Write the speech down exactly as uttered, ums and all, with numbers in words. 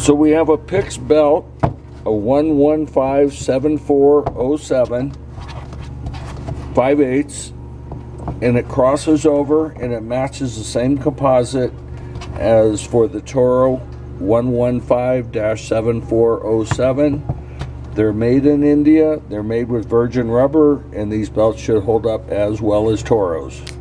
So we have a Pix belt, a one one five seven four oh seven, five eighths, and it crosses over and it matches the same composite as for the Toro one one five seven four oh seven. They're made in India, they're made with virgin rubber, and these belts should hold up as well as Toro's.